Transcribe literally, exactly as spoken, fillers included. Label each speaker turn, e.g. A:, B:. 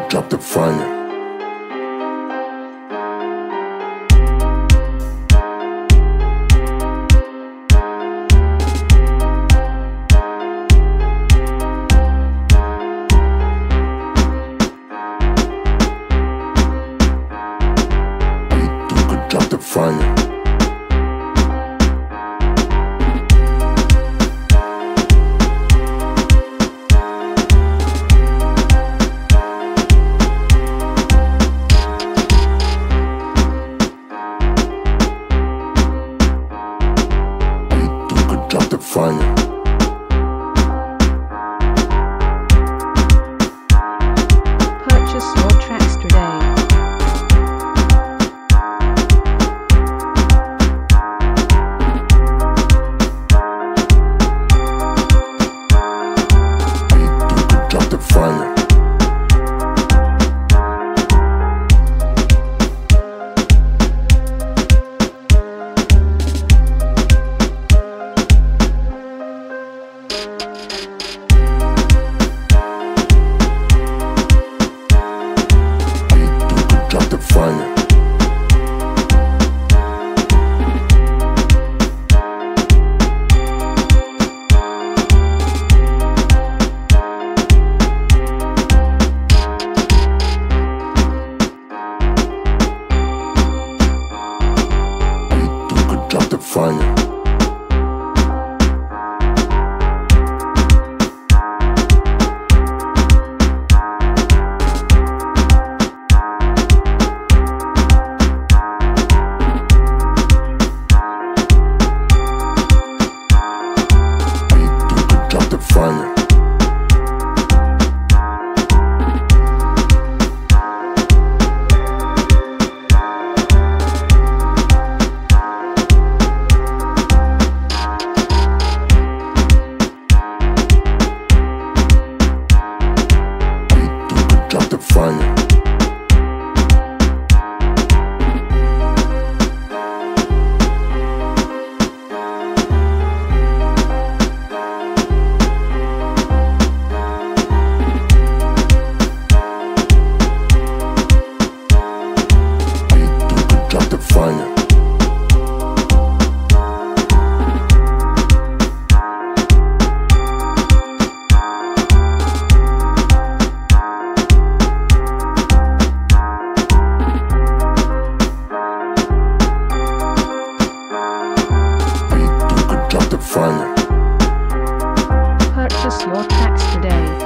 A: drop the fire. Fire. Drop the fire.
B: Purchase your tracks today.
A: Fire. Drop the fire. Drop the fire. Drop the fire. Drop the fire. Drop the fire. Drop the fire.
B: Purchase your tracks today.